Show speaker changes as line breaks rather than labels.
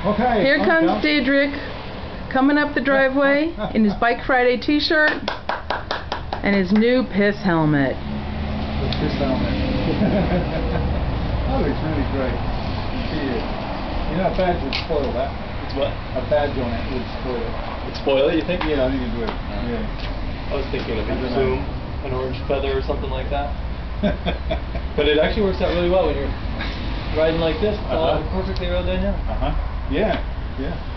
Okay.
Here comes Didrik, coming up the driveway in his Bike Friday t-shirt and his new pith helmet.
The pith helmet. That looks really great. You know, a badge would spoil that.
It's what?
A badge on it would spoil it.
Would spoil it, you think?
Yeah, I think it would. Yeah.
I was thinking of a plume, an orange feather or something like that. But it actually works out really well when you're riding like this. It's all perfectly aerodynamic.
Yeah, yeah.